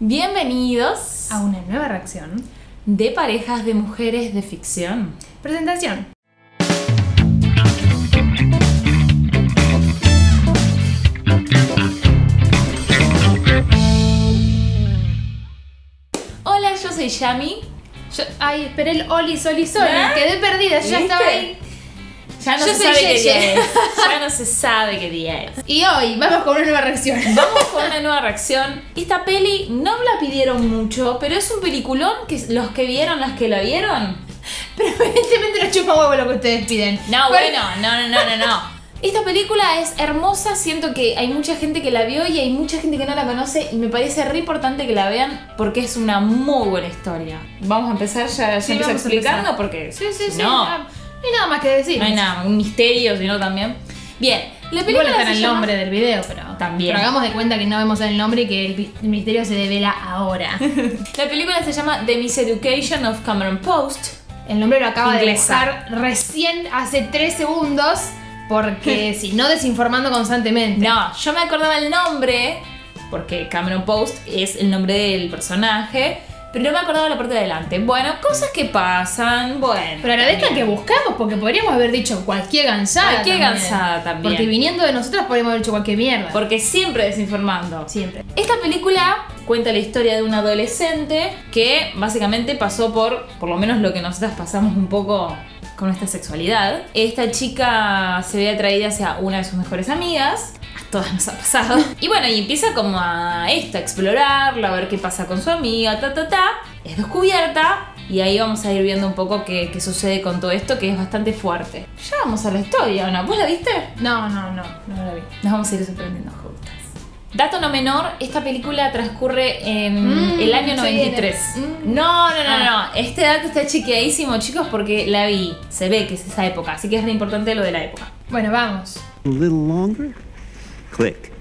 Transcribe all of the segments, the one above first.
Bienvenidos a una nueva reacción de parejas de mujeres de ficción. Presentación. Hola, yo soy Yami. Ay, esperé el Oli, Soli, Soli. ¿Ah? Quedé perdida, yo ya ¿Viste? estaba ahí. Ya no Yo se soy sabe qué Yeye. día es. Ya no se sabe qué día es. Y hoy vamos con una nueva reacción. Vamos con una nueva reacción. Esta peli no me la pidieron mucho, pero es un peliculón que los que vieron, las que la vieron. Pero evidentemente no chupa huevo lo que ustedes piden. No, Pero- bueno, no. Esta película es hermosa, siento que hay mucha gente que la vio y hay mucha gente que no la conoce y me parece re importante que la vean porque es una muy buena historia. Vamos a empezar ya Sí, empiezo vamos a explicando empezar. porque Sí. no, No hay nada más que decir. no hay nada, un misterio, sino también. Bien, la Igual película está en se el llama- nombre del video, pero También. pero hagamos de cuenta que no vemos el nombre y que el misterio se devela ahora. La película se llama The Miseducation of Cameron Post. El nombre lo acaba Inglesa. de buscar recién hace 3 segundos porque si no desinformando constantemente. No, yo me acordaba el nombre porque Cameron Post es el nombre del personaje, pero no me acordaba la parte de adelante. Bueno, cosas que pasan, bueno. Pero agradezcan que también. buscamos porque podríamos haber dicho cualquier gansada. Cualquier gansada también. Porque viniendo de nosotras podríamos haber dicho cualquier mierda. Porque siempre desinformando. Siempre. Esta película cuenta la historia de un adolescente que básicamente pasó por lo menos lo que nosotras pasamos un poco con nuestra sexualidad. Esta chica se ve atraída hacia una de sus mejores amigas. A todas nos ha pasado. Y bueno, y empieza como a explorarla, a ver qué pasa con su amiga, Es descubierta. Y ahí vamos a ir viendo un poco qué sucede con todo esto, que es bastante fuerte. Ya vamos a la historia, ¿o no? ¿Vos la viste? No la vi. Nos vamos a ir sorprendiendo juntas. Dato no menor, esta película transcurre en el año se 93. viene. No. Este dato está chequeadísimo, chicos, porque la vi. Se ve que es esa época, así que es re importante lo de la época. Bueno, vamos. A little longer. Click.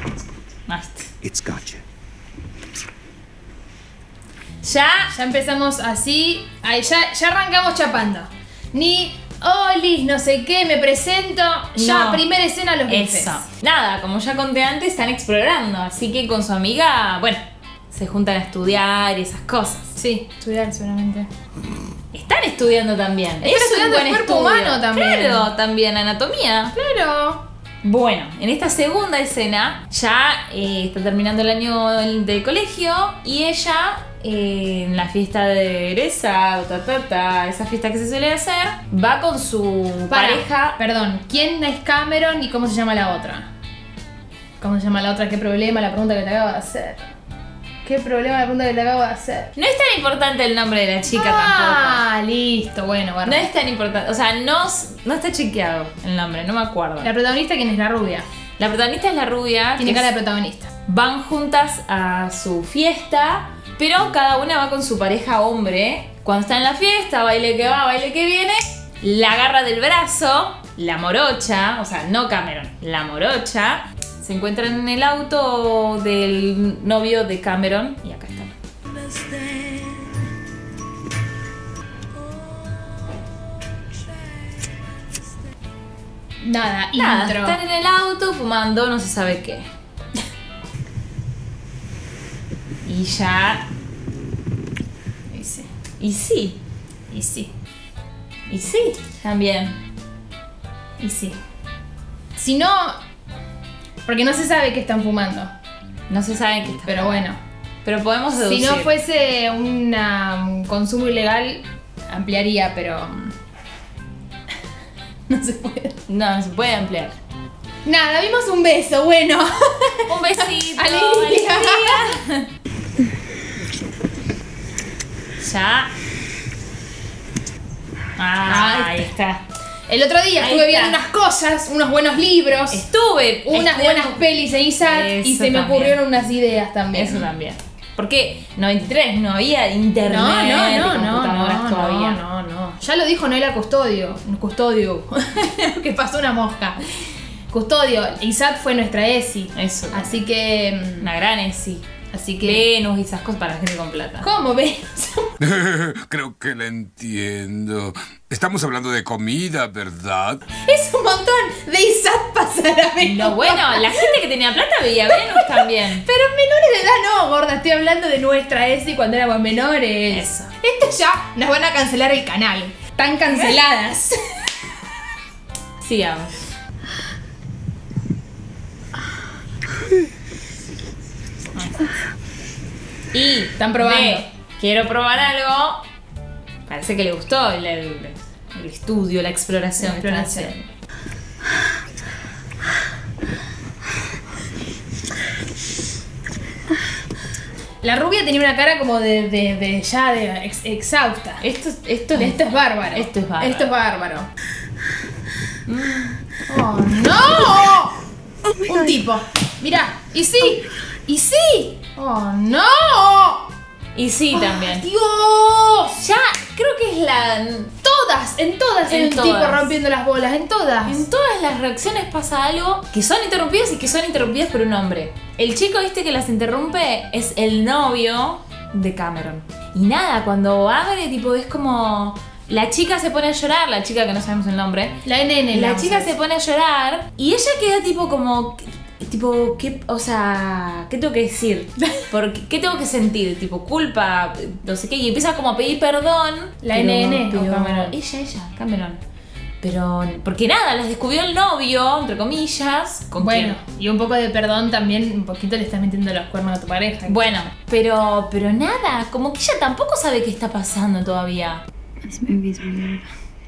Basta. It's gotcha. Ya. Ya empezamos así. Ahí, ya arrancamos chapando. Ni Olis, no sé qué, me presento. Ya, No. primera escena, los bifes. Eso. Nada, como ya conté antes, están explorando. Así que con su amiga, bueno, se juntan a estudiar y esas cosas. Sí, estudiar seguramente. Están estudiando también. Están Es un estudiando buen el cuerpo estudio. humano también. Claro, también anatomía. Claro. Bueno, en esta segunda escena ya está terminando el año del colegio y ella en la fiesta de egresado, esa fiesta que se suele hacer, va con su pareja. Perdón, ¿quién es Cameron y cómo se llama la otra? ¿Cómo se llama la otra? ¿Qué problema? La pregunta que te acabo de hacer. ¿Qué problema la pregunta que te acabo de hacer? No es tan importante el nombre de la chica tampoco. Ah, listo, bueno, No bueno. es tan importante, o sea, no está chequeado el nombre, no me acuerdo. La protagonista, ¿quién es? La rubia. La protagonista es la rubia. Tiene que cara es- de protagonista. Van juntas a su fiesta, pero cada una va con su pareja hombre. Cuando está en la fiesta, baile que va, baile que viene, la agarra del brazo, la morocha, o sea, no Cameron, la morocha. Se encuentran en el auto del novio de Cameron y acá están. Nada, Nada, intro. están en el auto fumando, no se sabe qué. Y ya. Y sí, Y sí, y sí, y sí, también. y sí. Si no... Porque no se sabe qué están fumando. No se sabe qué está. Pero bueno. Pero podemos deducir. Si no fuese un consumo ilegal, ampliaría, pero... No se puede. No, se puede ampliar. Nada, vimos un beso, bueno. Un besito. Alegría. alegría. Ya. Ahí está. El otro día Ahí estuve está. viendo unas cosas, unos buenos libros, Estuve. unas buenas pelis en ISAT y Eso se me también. ocurrieron unas ideas también. Eso también. Porque 93 no había internet. No, y computadoras no, todavía. no. Ya lo dijo Noela Custodio. Que pasó una mosca. Custodio, ISAT fue nuestra ESI. Eso. Así que. Una gran ESI. Así que. Venus y esas cosas para la gente con plata. ¿Cómo ves? Creo que la entiendo. Estamos hablando de comida, ¿verdad? Es un montón de ISAT pasado. a la menor. No, bueno, la gente que tenía plata veía Venus también. Pero menores de edad no, gorda. Estoy hablando de nuestra ESI cuando éramos menores. Eso. Esto ya nos van a cancelar el canal. Están canceladas. Sigamos. Y Están probando. B, quiero probar algo. Parece que le gustó el estudio, la exploración. La que están exploración. haciendo. La rubia tenía una cara como de exhausta. Esto Esto es bárbaro. Esto es bárbaro. Esto es bárbaro. ¡Oh, no! Un tipo. Mirá. ¿Y sí? ¿Y sí? ¡Oh, no! Y sí, también. ¡Dios! Ya, creo que es En todas hay En un todas. tipo rompiendo las bolas. En todas. En todas las reacciones pasa algo que son interrumpidas y que son interrumpidas por un hombre. El chico que las interrumpe es el novio de Cameron. Y nada, cuando abre, tipo, es como... La chica se pone a llorar, la chica que no sabemos el nombre. La NN. La chica se pone a llorar y ella queda tipo como... Tipo, ¿qué, o sea, ¿qué tengo que decir? ¿Qué tengo que sentir? Tipo, culpa, no sé qué. Y empieza como a pedir perdón. La NN o pero Cameron. Ella, Cameron. Pero, porque nada, las descubrió el novio, entre comillas. ¿Con Bueno, quién? y un poco de perdón también, un poquito le estás metiendo los cuernos a tu pareja. Bueno, pero nada, como que ella tampoco sabe qué está pasando todavía. This movie's weird.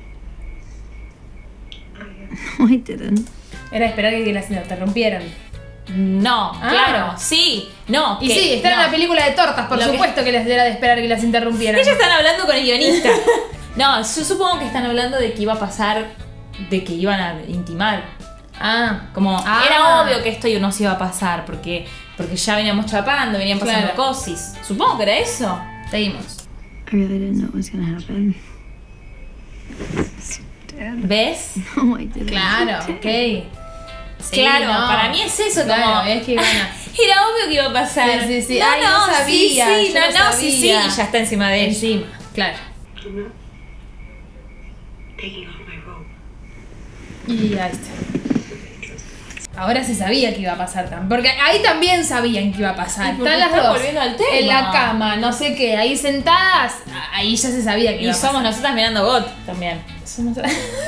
No, I didn't. Era esperar que las interrumpieran. No, Ah. claro, sí, no. Y que- sí, están no. en una película de tortas, por Lo que- supuesto que les era de esperar que las interrumpieran. Ellos están hablando con el guionista. No, yo supongo que están hablando de que iba a pasar, de que iban a intimar. Ah, Como Ah. era obvio que esto no se iba a pasar porque ya veníamos chapando, venían pasando Claro. cosis. Supongo que era eso. seguimos. I really didn't know it was gonna happen. ¿Ves? No, I didn't. Claro, ok. Sí, claro, no. para mí es eso, Claro, como es que iban a- era obvio que iba a pasar. Sí, sí, sí. No, Ay, no sabía, sí, sí, yo no, no sí, sí, sabía. y ya está encima de él. Encima, claro. Taking off my robe. Y ahí está. Ahora se sabía que iba a pasar también. Porque ahí también sabían que iba a pasar. Y porque Están las están dos. volviendo al tema. En la cama, no sé qué, ahí sentadas. Ahí ya se sabía que Y iba a pasar. somos nosotras mirando GOT también. Somos-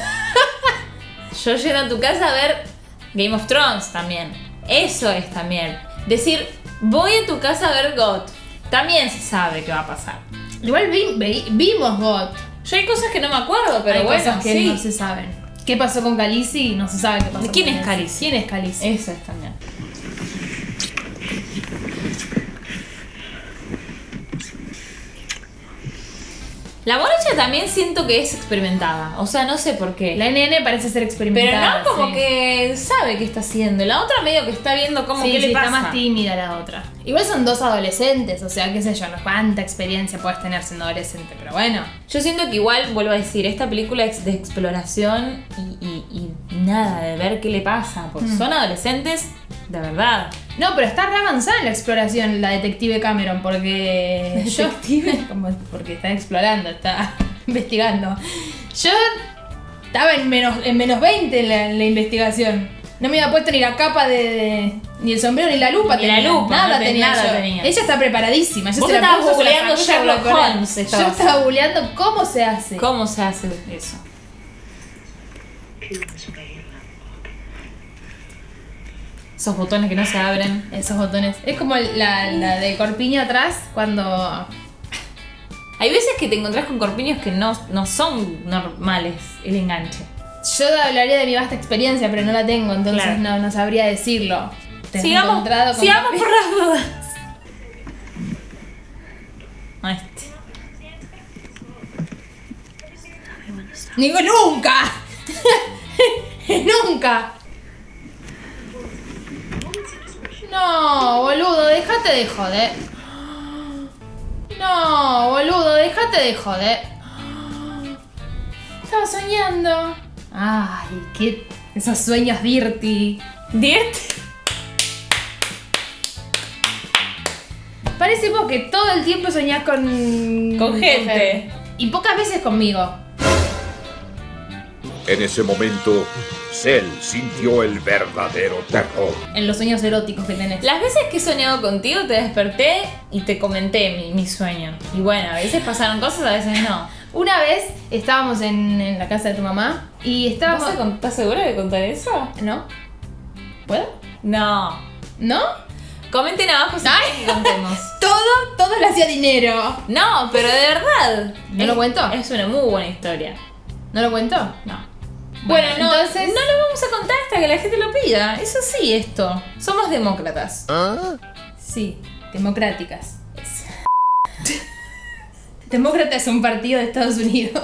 Yo llego a tu casa a ver Game of Thrones también. Eso es también. Decir, voy a tu casa a ver GOT. También se sabe que va a pasar. Igual vimos God. Yo hay cosas que no me acuerdo, pero Hay bueno, cosas que sí. no se saben. ¿Qué pasó con Khaleesi? No se sabe qué pasó. ¿Quién con es Khaleesi? ¿Quién es Khaleesi? Eso es también. La morocha también siento que es experimentada. O sea, no sé por qué. La NN parece ser Pero experimentada. no como sí. que sabe qué está haciendo. La otra medio que está viendo cómo Sí, qué sí, le pasa. está más tímida la otra. Igual son dos adolescentes, o sea, qué sé yo, no cuánta experiencia puedes tener siendo adolescente, pero bueno. Yo siento que igual, vuelvo a decir, esta película es de exploración y nada, de ver qué le pasa. Porque son adolescentes de verdad. No, pero está re avanzada en la exploración la detective Cameron, porque ¿Detective? porque está explorando, está investigando. Yo estaba en menos 20 en la investigación. No me había puesto ni la capa ni el sombrero ni la lupa. Ni la tenía. lupa, nada no tenía nada yo. tenía. Ella está preparadísima. Ella Vos se la estabas puso, se la googleando sacó, se la Sherlock coló. Holmes, Yo estabas. estaba googleando cómo se hace. ¿Cómo se hace eso? Esos botones que no se abren. Esos botones. Es como la de corpiño atrás cuando... Hay veces que te encontrás con corpiños que no son normales el enganche. Yo hablaría de mi vasta experiencia, pero no la tengo, entonces Claro. no sabría decirlo. ¿Te has Sigamos, encontrado con sigamos corpiño? por las dudas. A este. Digo, nunca. Nunca. No, boludo, déjate de joder. No, boludo, déjate de joder. Estaba soñando. Ay, qué... Esos sueños dirty. ¿Dirt? Parece vos que todo el tiempo soñás con... Con gente. Y pocas veces conmigo. En ese momento, Cell sintió el verdadero terror. En los sueños eróticos que tenés. Las veces que he soñado contigo te desperté y te comenté mi sueño. Y bueno, a veces pasaron cosas, a veces no. Una vez estábamos en la casa de tu mamá y estábamos... ¿Estás segura de contar eso? ¿No? ¿Puedo? No. ¿No? Comenten abajo si quieren que contemos. Todo le hacía dinero. No, pero de verdad. ¿No lo cuento? Es una muy buena historia. ¿No lo cuento? No. Bueno, no, entonces... no lo vamos a contar hasta que la gente lo pida. Eso sí, esto. Somos demócratas. Sí, democráticas. Demócrata es un partido de Estados Unidos.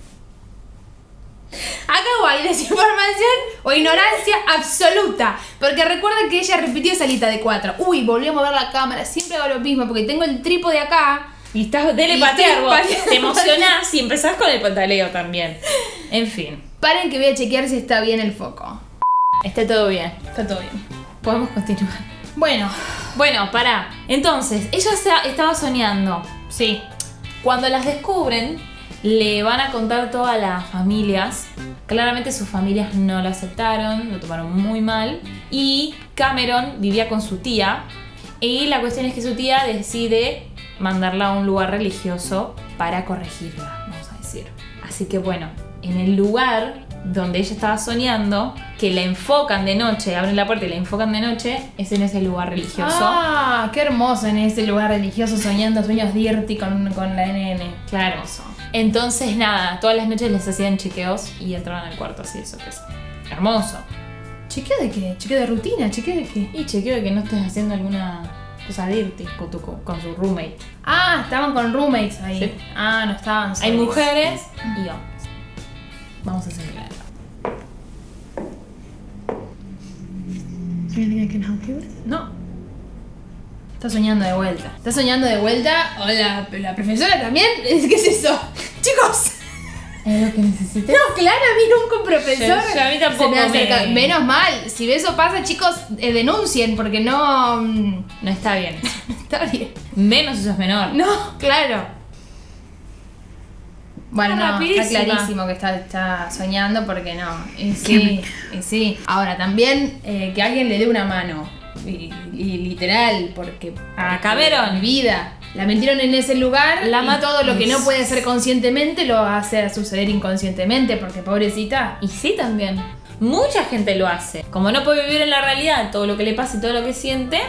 Acá o hay desinformación o ignorancia absoluta. Porque recuerda que ella repitió esa lista de 4. Uy, volví a mover la cámara. Siempre hago lo mismo porque tengo el trípode acá. Y estás dele Y patear estoy vos. pateando. Te emocionás y empezás con el pantaleo también. En fin. Paren que voy a chequear si está bien el foco. Está todo bien. Está todo bien. Podemos continuar. Bueno, Bueno, pará. Entonces, ella estaba soñando. sí. Cuando las descubren, le van a contar todas las familias. Claramente sus familias no lo aceptaron, lo tomaron muy mal. Y Cameron vivía con su tía. Y la cuestión es que su tía decide mandarla a un lugar religioso para corregirla, vamos a decir. Así que bueno, en el lugar donde ella estaba soñando, que la enfocan de noche, abren la puerta y la enfocan de noche, es en ese lugar religioso. Ah, qué hermoso en ese lugar religioso soñando sueños dirty con la NN. Claro. Entonces, nada, todas las noches les hacían chequeos y entraban al cuarto así de sorpresa. Hermoso. ¿Chequeo de qué? ¿Chequeo de rutina? ¿Chequeo de qué? Y chequeo de que no estés haciendo alguna cosa dirty con su roommate. Ah, estaban con roommates ahí. Sí. Ah, no estaban solos. Hay mujeres y hombres. Vamos a seguir. Is there anything I can help you with? No. Está soñando de vuelta. ¿Está soñando de vuelta? Hola, la profesora también. ¿Qué es eso? Chicos. ¿Es lo que necesitas? No, claro, a mí nunca un profesor. Yo a mí tampoco se me acerca. me- Menos mal. Si eso pasa, chicos, denuncien porque no. No está bien. Está bien. Menos eso es menor. No, claro. Bueno, Está no, está rapidísima. clarísimo que está soñando porque no. Y sí, y sí. Ahora, también que alguien le dé una mano. Y literal, porque. A Cameron. Mi vida. La metieron en ese lugar y todo lo que no puede hacer conscientemente lo hace suceder inconscientemente, porque pobrecita. Y sí también. Mucha gente lo hace. Como no puede vivir en la realidad todo lo que le pasa y todo lo que siente,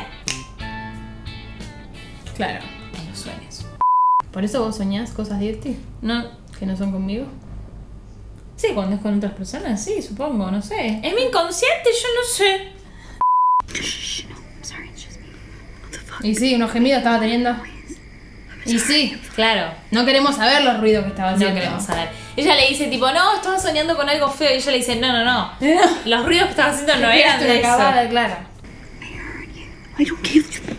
Claro. en los sueños. ¿Por eso vos soñás cosas dirty? No. ¿Que no son conmigo? Sí, cuando es con otras personas, sí, supongo, no sé. Es mi inconsciente, yo no sé. I'm sorry, it's just me. What the fuck? Y sí, unos gemidos estaba teniendo. Y sí, Claro. no queremos saber los ruidos que estaba No haciendo. queremos saber. Ella le dice tipo, no, estaba soñando con algo feo. Y ella le dice, no. Los ruidos que estaba haciendo no eran de eso. acabada, claro. I don't give a...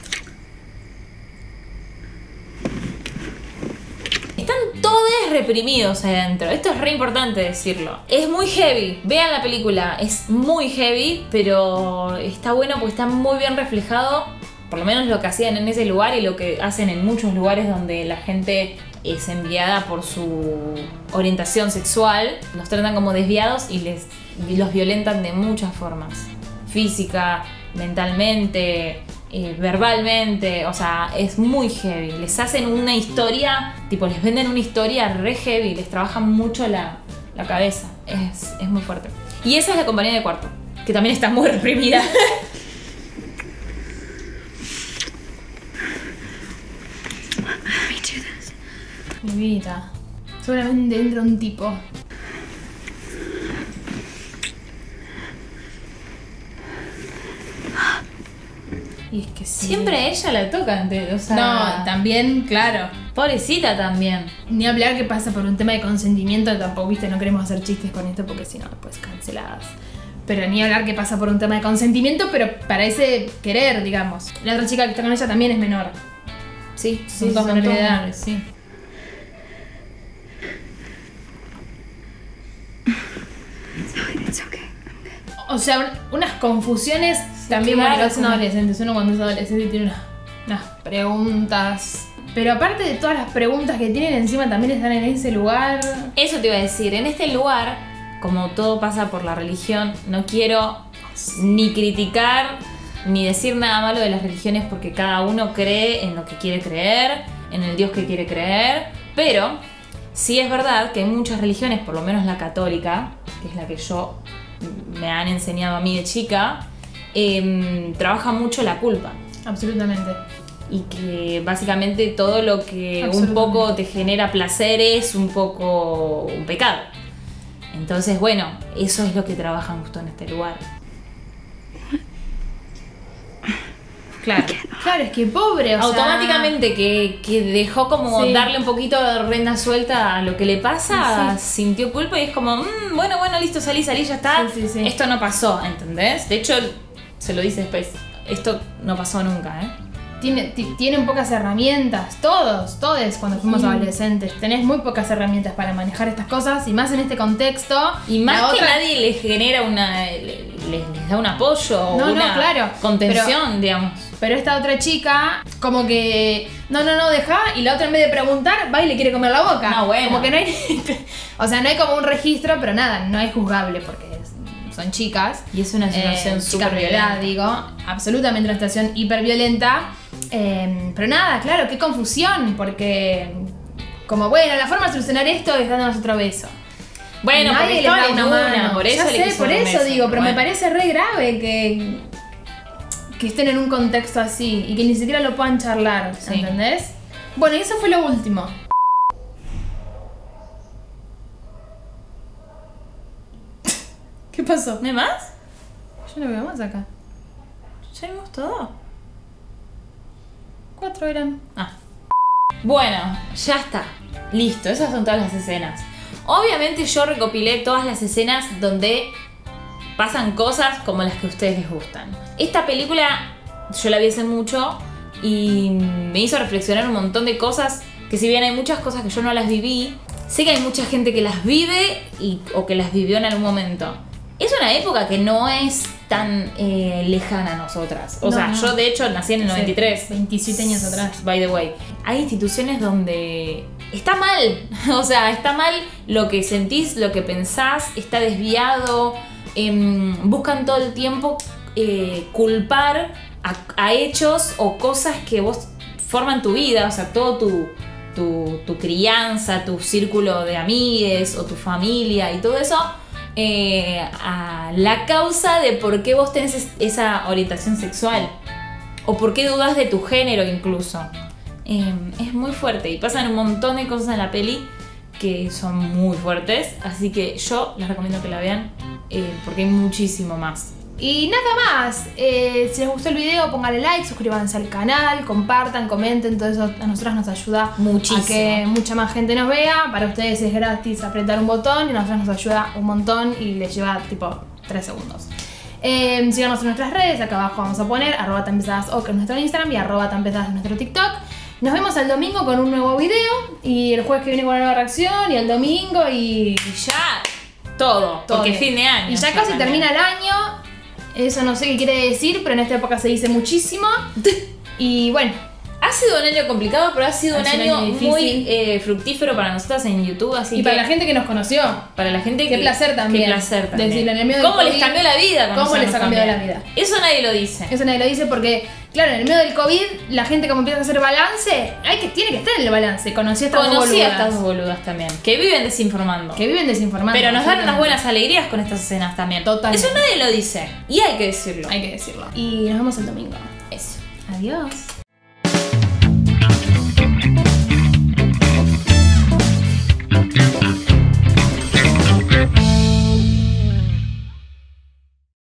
Están todos reprimidos ahí adentro. Esto es re importante decirlo. Es muy heavy. Vean la película. Es muy heavy, pero está bueno porque está muy bien reflejado. Por lo menos lo que hacían en ese lugar y lo que hacen en muchos lugares donde la gente es enviada por su orientación sexual. Los tratan como desviados y los violentan de muchas formas. Física, mentalmente, verbalmente. O sea, es muy heavy. Les hacen una historia, tipo les venden una historia re heavy. Les trabajan mucho la cabeza. Es muy fuerte. Y esa es la compañía de cuarto, que también está muy reprimida. Let me do this. Mi vida. Seguramente entra un tipo. Y es que sí. Siempre a ella la tocan, o sea... No, también, claro. Pobrecita también. Ni hablar que pasa por un tema de consentimiento, tampoco, viste, no queremos hacer chistes con esto porque si no, después canceladas. Pero ni hablar que pasa por un tema de consentimiento, pero parece querer, digamos. La otra chica que está con ella también es menor. Sí, Son todos menores de edad. menores, sí. It's okay. O sea, unas confusiones también claro, porque lo hacen como- adolescentes. Uno cuando es adolescente tiene unas preguntas. Pero aparte de todas las preguntas que tienen, encima también están en ese lugar. Eso te iba a decir. En este lugar como todo pasa por la religión, no quiero ni criticar ni decir nada malo de las religiones porque cada uno cree en lo que quiere creer, en el Dios que quiere creer, pero sí es verdad que hay muchas religiones, por lo menos la católica, que es la que me han enseñado a mí de chica, trabaja mucho la culpa. Absolutamente. Y que básicamente todo lo que un poco te genera placer es un poco un pecado. Entonces, bueno, eso es lo que trabajan justo en este lugar. Claro. Claro, es que pobre, o automáticamente que dejó como Sí. darle un poquito de rienda suelta a lo que le pasa, Sí. sintió culpa y es como, bueno, listo, salí, ya está. Sí. Esto no pasó, ¿entendés? De hecho, se lo dice después, esto no pasó nunca, ¿eh? Tienen pocas herramientas, todos cuando fuimos adolescentes. Tenés muy pocas herramientas para manejar estas cosas y más en este contexto. Y más la que otra- nadie les genera les da un apoyo o No, una claro. contención, digamos. Pero esta otra chica, como que, no, deja, y la otra en vez de preguntar, va y le quiere comer la boca. No, bueno. Como que no hay, o sea, no hay como un registro, pero nada, no es juzgable porque son chicas. Y es una situación chicas súper de edad, violenta. digo, absolutamente una situación hiperviolenta. Pero nada, claro, qué confusión, porque como, bueno, la forma de solucionar esto es dándonos otro beso. Bueno, porque Nadie les estaba da en una una, mano. por eso Ya le sé, quiso por dar un eso beso. digo, pero Bueno. me parece re grave que estén en un contexto así y que ni siquiera lo puedan charlar, Sí. ¿entendés? Bueno, y eso fue lo último. ¿Qué pasó? ¿No hay más? Yo no veo más acá. ¿Ya vimos todo? 4 eran. Ah. Bueno, ya está. Listo, esas son todas las escenas. Obviamente yo recopilé todas las escenas donde pasan cosas como las que a ustedes les gustan. Esta película yo la vi hace mucho y me hizo reflexionar un montón de cosas que si bien hay muchas cosas que yo no las viví, sé que hay mucha gente que las vive o que las vivió en algún momento. Es una época que no es tan lejana a nosotras. O No, sea, no. yo de hecho nací en el Sí, 93. 27 años atrás. By the way. Hay instituciones donde está mal. O sea, está mal lo que sentís, lo que pensás, está desviado. Buscan todo el tiempo culpar a hechos o cosas que vos forman tu vida. O sea, todo tu crianza, tu círculo de amigues o tu familia y todo eso. A la causa de por qué vos tenés esa orientación sexual o por qué dudas de tu género incluso. Es muy fuerte y pasan un montón de cosas en la peli que son muy fuertes, así que yo les recomiendo que la vean porque hay muchísimo más. Y nada más, si les gustó el video, pónganle like, suscríbanse al canal, compartan, comenten, todo eso a nosotras nos ayuda Muchísimo. a que mucha más gente nos vea. Para ustedes es gratis apretar un botón y a nosotros nos ayuda un montón y les lleva tipo 3 segundos. Síganos en nuestras redes, acá abajo vamos a poner @tanpesadas_ok en nuestro Instagram y @tanpesadas en nuestro TikTok. Nos vemos el domingo con un nuevo video y el jueves que viene con una nueva reacción y el domingo y Ya, todo, porque bien. fin de año. Y ya casi termina el año. Eso no sé qué quiere decir, pero en esta época se dice muchísimo. Y bueno, Ha sido un año complicado, pero ha sido un año difícil. muy fructífero para nosotras en YouTube. Así y que para la gente que nos conoció, para la gente qué placer también. Qué placer también. Decirle en el medio del ¿Cómo les COVID, cambió la vida? ¿Cómo conocernos les ha cambiado también? la vida? Eso nadie lo dice. Eso nadie lo dice porque, claro, en el medio del COVID, la gente como empieza a hacer balance, tiene que estar en el balance. Conocí a estas dos Conocí a boludas estas dos boludas también, que viven desinformando. que viven desinformando. Pero nos dan unas absolutamente. buenas alegrías con estas escenas también. Totalmente. Eso nadie lo dice. Y hay que decirlo. Hay que decirlo. Y nos vemos el domingo. Eso. Adiós.